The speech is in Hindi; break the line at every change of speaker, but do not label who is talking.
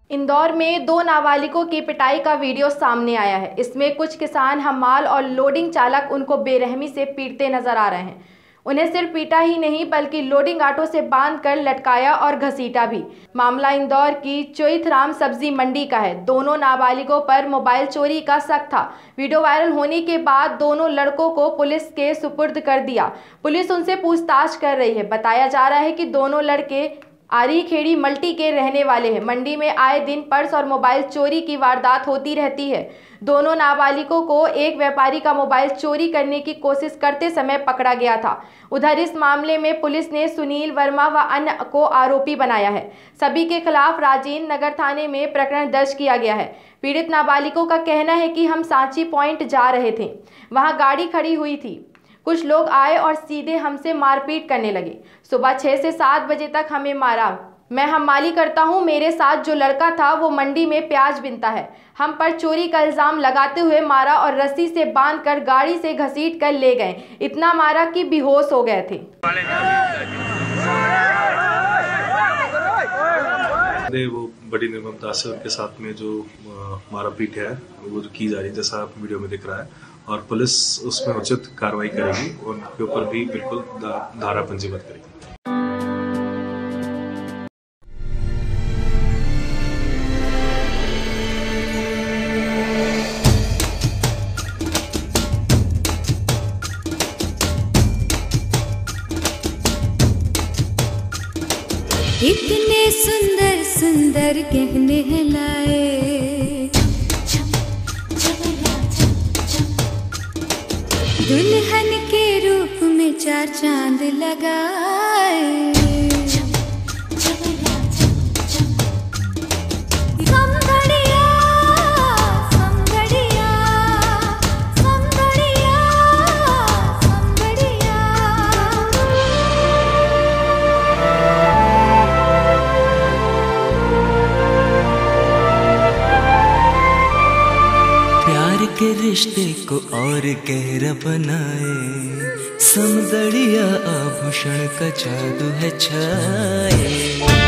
इंदौर में दो नाबालिगों की पिटाई का वीडियो सामने आया है। इसमें कुछ किसान हमाल और लोडिंग चालक उनको बेरहमी से पीटते नजर आ रहे हैं। उन्हें सिर्फ पीटा ही नहीं बल्कि लोडिंग ऑटो से बांधकर लटकाया और घसीटा भी। मामला इंदौर की चोइथराम सब्जी मंडी का है। दोनों नाबालिगों पर मोबाइल चोरी का शक था। वीडियो वायरल होने के बाद दोनों लड़कों को पुलिस के सुपुर्द कर दिया। पुलिस उनसे पूछताछ कर रही है। बताया जा रहा है कि दोनों लड़के आरी खेड़ी मल्टी के रहने वाले हैं। मंडी में आए दिन पर्स और मोबाइल चोरी की वारदात होती रहती है। दोनों नाबालिगों को एक व्यापारी का मोबाइल चोरी करने की कोशिश करते समय पकड़ा गया था। उधर इस मामले में पुलिस ने सुनील वर्मा व अन्य को आरोपी बनाया है। सभी के खिलाफ राजेंद्र नगर थाने में प्रकरण दर्ज किया गया है। पीड़ित नाबालिगों का कहना है कि हम सांची पॉइंट जा रहे थे, वहां गाड़ी खड़ी हुई थी। कुछ लोग आए और सीधे हमसे मारपीट करने लगे। सुबह 6 से 7 बजे तक हमें मारा। मैं हमाली करता हूं, मेरे साथ जो लड़का था वो मंडी में प्याज बिनता है। हम पर चोरी का इल्जाम लगाते हुए मारा और रस्सी से बांधकर गाड़ी से घसीट कर ले गए। इतना मारा कि बेहोश हो गए थे।
वो बड़ी निर्ममता से उनके साथ में जो मारापीट है वो की जा रही है, जैसा वीडियो में दिख रहा है, और पुलिस उसमें उचित कार्रवाई करेगी। उनके ऊपर भी बिल्कुल धारा पंजीबद्ध करेगी।
इतने सुंदर सुंदर गहने हैं लाए, दुल्हन के रूप में 4 चांद लगाए।
के रिश्ते को और गहरा बनाए, समदड़िया आभूषण का जादू है छाए।